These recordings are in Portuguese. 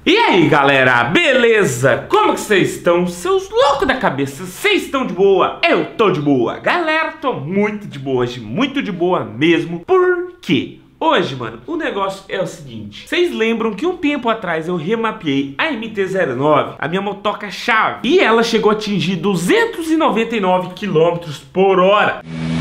E aí galera, beleza? Como que vocês estão? Seus loucos da cabeça, vocês estão de boa? Eu tô de boa. Galera, tô muito de boa hoje, muito de boa mesmo. Por quê? Hoje, mano, o negócio é o seguinte. Vocês lembram que um tempo atrás eu remapeei a MT-09, a minha motoca-chave, e ela chegou a atingir 299 km por hora.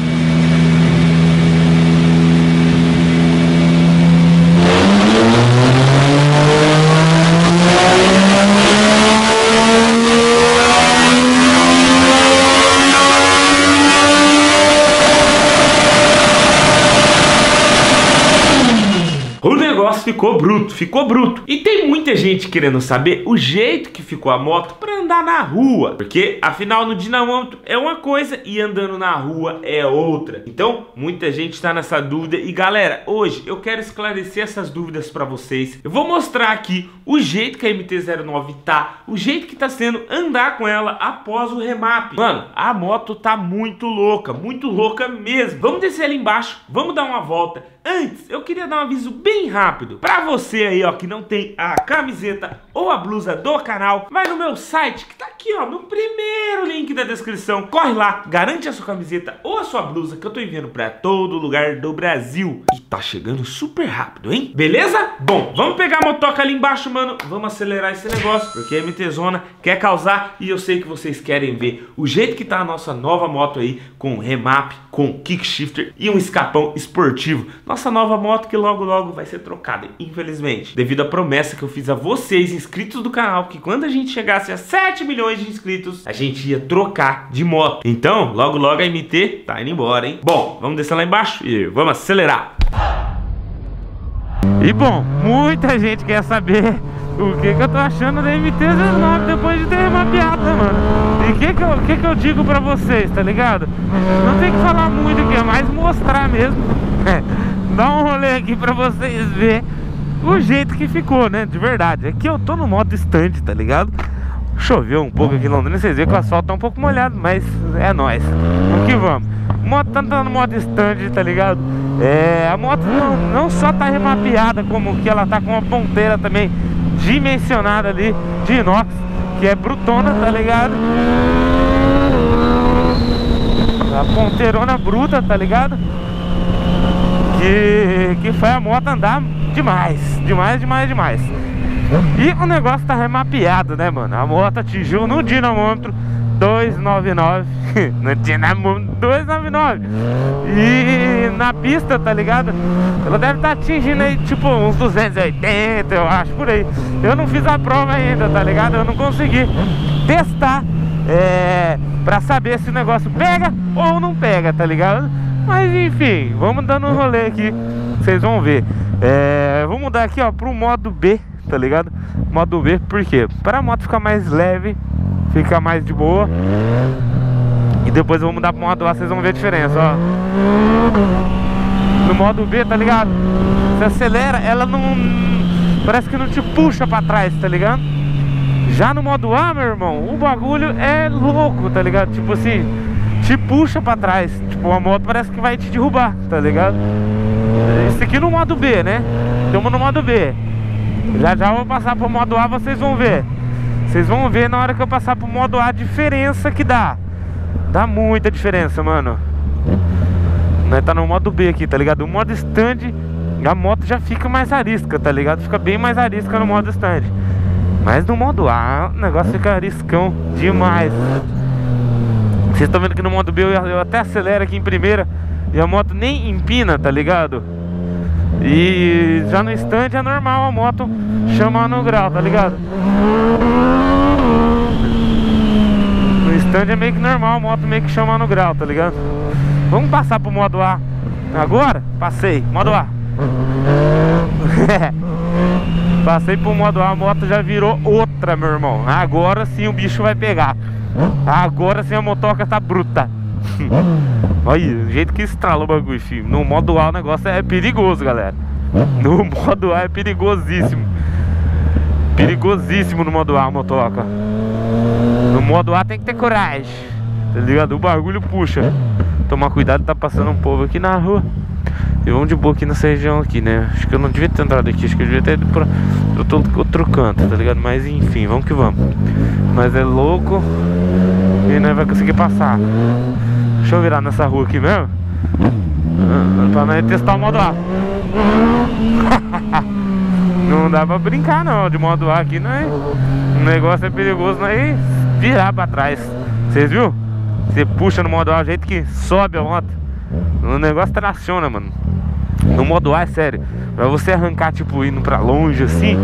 O negócio ficou bruto. E tem muita gente querendo saber o jeito que ficou a moto pra andar na rua. Porque, afinal, no dinamômetro é uma coisa e andando na rua é outra. Então, muita gente tá nessa dúvida. E, galera, hoje eu quero esclarecer essas dúvidas pra vocês. Eu vou mostrar aqui o jeito que a MT-09 tá, o jeito que tá sendo andar com ela após o remap. Mano, a moto tá muito louca mesmo. Vamos descer ali embaixo, vamos dar uma volta. Antes, eu queria dar um aviso bem rápido pra você aí, ó, que não tem a camiseta ou a blusa do canal. Vai no meu site, que tá aqui, ó, no primeiro link da descrição. Corre lá, garante a sua camiseta ou a sua blusa, que eu tô enviando pra todo lugar do Brasil. E tá chegando super rápido, hein? Beleza? Bom, vamos pegar a motoca ali embaixo, mano. Vamos acelerar esse negócio, porque a MT Zona quer causar. E eu sei que vocês querem ver o jeito que tá a nossa nova moto aí, com remap, com kickshifter e um escapão esportivo. Nossa nova moto que logo logo vai ser trocada, infelizmente, devido à promessa que eu fiz a vocês, inscritos do canal, que quando a gente chegasse a 7 milhões de inscritos, a gente ia trocar de moto. Então, logo logo a MT tá indo embora, hein? Bom, vamos descer lá embaixo e vamos acelerar. E bom, muita gente quer saber o que eu tô achando da MT-09 depois de ter remapeado, né, mano? E o que eu digo pra vocês, tá ligado? Não tem que falar muito aqui, é mais mostrar mesmo. Dá um rolê aqui pra vocês verem o jeito que ficou, né? De verdade. Aqui eu tô no modo stand, tá ligado? Choveu um pouco aqui em Londrina, vocês veem que o asfalto tá um pouco molhado, mas é nóis. Vamos que vamos. A moto tá no modo stand, tá ligado? A moto não só tá remapeada, como que ela tá com uma ponteira também dimensionada ali de inox, que é brutona, tá ligado? A ponteirona bruta, tá ligado? Que foi a moto andar demais. E o negócio tá remapeado, né, mano? A moto atingiu no dinamômetro 299 no dinamômetro 299. E na pista, tá ligado? Ela deve estar atingindo aí tipo uns 280, eu acho, por aí. Eu não fiz a prova ainda, tá ligado? Eu não consegui testar pra saber se o negócio pega ou não pega, tá ligado? Mas enfim, vamos dando um rolê aqui, vocês vão ver. Vou mudar aqui, ó, pro modo B, tá ligado? Modo B, por quê? Para a moto ficar mais leve, ficar mais de boa. E depois eu vou mudar pro modo A, vocês vão ver a diferença, ó. No modo B, tá ligado? Você acelera, ela não... parece que não te puxa pra trás, tá ligado? Já no modo A, meu irmão, o bagulho é louco, tá ligado? Tipo assim, te puxa pra trás. Tipo, a moto parece que vai te derrubar, tá ligado? Isso aqui no modo B, né? Estamos no modo B. Já vou passar pro modo A, vocês vão ver. Vocês vão ver na hora que eu passar pro modo A a diferença que dá. Dá muita diferença, mano. Nós tá no modo B aqui, tá ligado? O modo stand, a moto já fica mais arisca, tá ligado? Fica bem mais arisca no modo stand. Mas no modo A, o negócio fica ariscão demais. Vocês estão vendo que no modo B eu até acelero aqui em primeira e a moto nem empina, tá ligado? E já no stand é normal a moto chamar no grau, tá ligado? No stand é meio que normal a moto meio que chamar no grau, tá ligado? Vamos passar pro modo A agora? Passei, modo A. Passei pro modo A, a moto já virou outra, meu irmão. Agora sim o bicho vai pegar. Agora sim a motoca tá bruta. Olha, o jeito que estralou o bagulho, filho. No modo A o negócio é perigoso, galera. No modo A é perigosíssimo. Perigosíssimo no modo A a motoca. No modo A tem que ter coragem, tá ligado? O bagulho puxa. Tomar cuidado, tá passando um povo aqui na rua. E vamos de boa aqui nessa região aqui, né? Acho que eu não devia ter entrado aqui, acho que eu devia ter ido pra outro canto, tá ligado? Mas enfim, vamos que vamos. Mas é louco e não vai conseguir passar. Deixa eu virar nessa rua aqui mesmo, pra nós testar o modo A. Não dá pra brincar não, de modo A aqui, né? O negócio é perigoso, né? Virar pra trás. Vocês viu? Você puxa no modo A, o jeito que sobe a moto, o negócio traciona, mano. No modo A é sério, pra você arrancar, tipo, indo pra longe assim,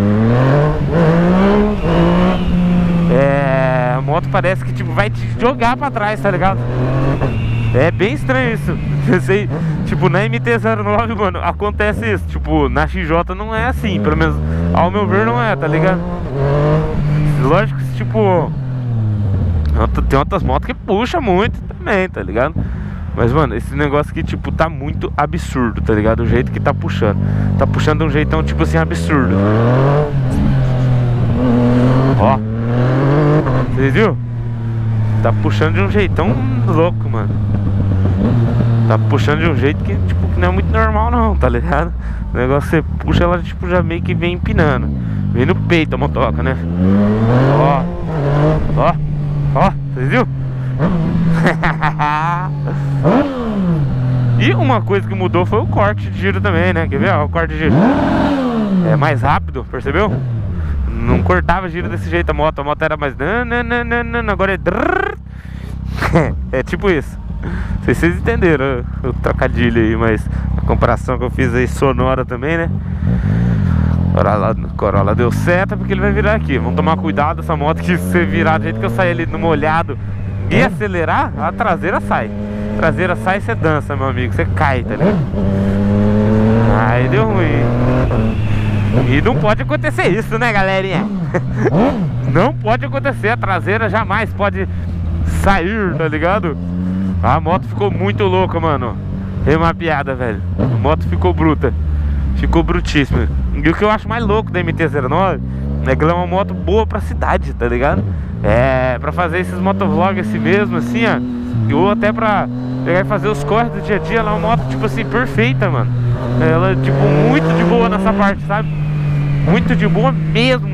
a moto parece que, tipo, vai te jogar pra trás, tá ligado? É bem estranho isso. Eu sei, tipo, na MT-09, mano, acontece isso. Tipo, na XJ não é assim, pelo menos ao meu ver não é, tá ligado? Lógico que, tipo, tem outras motos que puxa muito também, tá ligado? Mas, mano, esse negócio aqui, tipo, tá muito absurdo, tá ligado? O jeito que tá puxando. Tá puxando de um jeitão, tipo assim, absurdo. Ó. Vocês viram? Tá puxando de um jeitão louco, mano. Tá puxando de um jeito que, tipo, que não é muito normal não, tá ligado? O negócio você puxa, ela, tipo, já meio que vem empinando. Vem no peito a motoca, né? Ó. Ó. Ó. Vocês viram? E uma coisa que mudou foi o corte de giro também, né? Quer ver? Ó, o corte de giro é mais rápido, percebeu? Não cortava giro desse jeito a moto era mais agora é é tipo isso. Não sei se vocês entenderam o trocadilho aí, mas a comparação que eu fiz aí sonora também, né? Corolla deu certo porque ele vai virar aqui. Vamos tomar cuidado essa moto, que se você virar do jeito que eu saí ali no molhado e acelerar, a traseira sai. A traseira sai e você dança, meu amigo. Você cai, tá ligado? Aí deu ruim. E não pode acontecer isso, né, galerinha? Não pode acontecer. A traseira jamais pode sair, tá ligado? A moto ficou muito louca, mano. Remapeada, velho. A moto ficou bruta. Ficou brutíssima. E o que eu acho mais louco da MT-09 é que ela é uma moto boa pra cidade, tá ligado? É, pra fazer esses motovlogs assim mesmo, assim, ó. Ou até pra pegar e fazer os corres do dia a dia. Ela é uma moto, tipo assim, perfeita, mano. Ela é, tipo, muito de boa nessa parte, sabe? Muito de boa mesmo.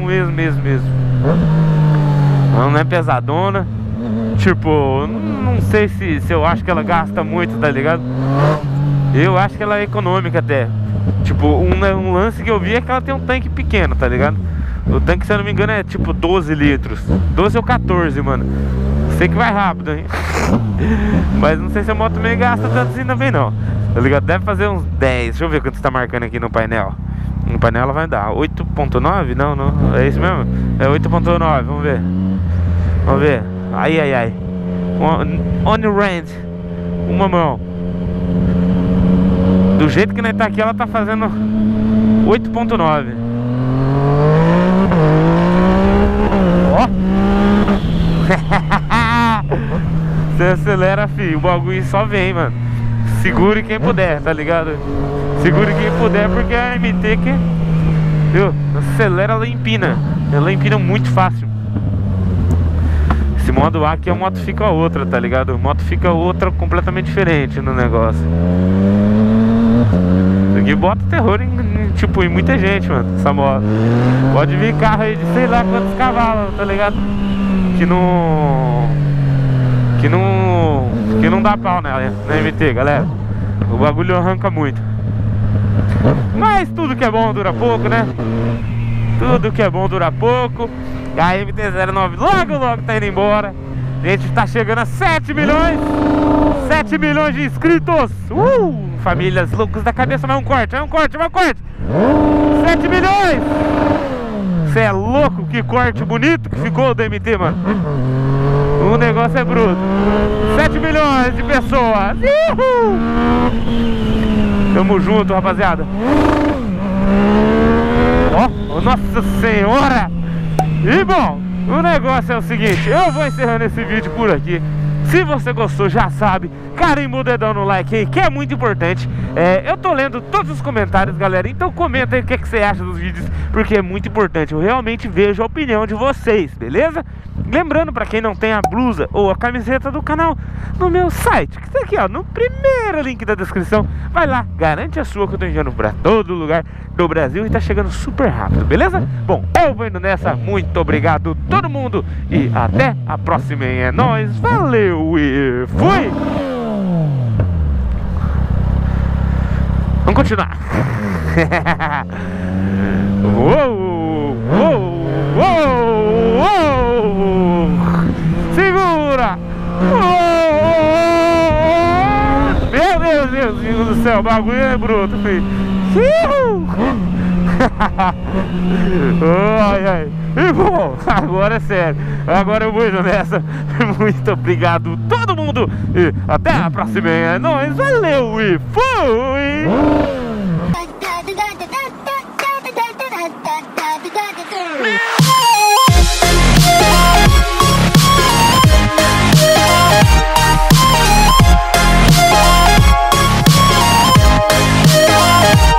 Ela não é pesadona. Tipo, não sei se eu acho que ela gasta muito, tá ligado? Eu acho que ela é econômica até. Tipo, um lance que eu vi é que ela tem um tanque pequeno, tá ligado? O tanque, se eu não me engano, é tipo 12 litros 12 ou 14, mano. Sei que vai rápido, hein? Mas não sei se a moto também gasta tanto assim também não, tá ligado? Deve fazer uns 10. Deixa eu ver quanto você tá marcando aqui no painel. No painel ela vai dar 8.9? Não, é isso mesmo? É 8.9, vamos ver. Vamos ver. Ai. On the range. Uma mão. Do jeito que nós tá aqui, ela tá fazendo 8.9. Ó. Você acelera, filho. O bagulho só vem, mano. Segure quem puder, tá ligado? Segure quem puder, porque a MT que, viu? Acelera, ela empina. Ela empina muito fácil. Esse modo A aqui, a moto fica outra, tá ligado? A moto fica outra completamente diferente no negócio. Isso aqui bota terror em muita gente, mano, essa moto. Pode vir carro aí de sei lá quantos cavalos, tá ligado? Que não dá pau nela, na MT, galera. O bagulho arranca muito. Mas tudo que é bom dura pouco, né? Tudo que é bom dura pouco. A MT-09 logo tá indo embora. A gente tá chegando a 7 milhões. 7 milhões de inscritos. Famílias loucos da cabeça. Vai um corte. 7 milhões. Você é louco? Que corte bonito que ficou o DMT, mano. O negócio é bruto. 7 milhões de pessoas. Tamo junto, rapaziada. Ó, Nossa Senhora. E bom, o negócio é o seguinte, eu vou encerrando esse vídeo por aqui. Se você gostou, já sabe, carimba o dedão no like aí, que é muito importante. Eu tô lendo todos os comentários, galera, então comenta aí o que você acha dos vídeos, porque é muito importante. Eu realmente vejo a opinião de vocês, beleza? Lembrando, pra quem não tem a blusa ou a camiseta do canal, no meu site, que tá aqui, ó, no primeiro link da descrição. Vai lá, garante a sua, que eu tô enviando pra todo lugar do Brasil e tá chegando super rápido, beleza? Bom, eu vou indo nessa, muito obrigado todo mundo e até a próxima, hein? É nóis, valeu e fui! Vamos continuar. Uou, uou, uou, uou. Segura. Uou. Meu Deus do céu, o bagulho é bruto, filho. Ai, ai. E bom, agora é sério. Agora eu vou indo nessa. Muito obrigado todo mundo e até a próxima. É nóis, valeu e fui!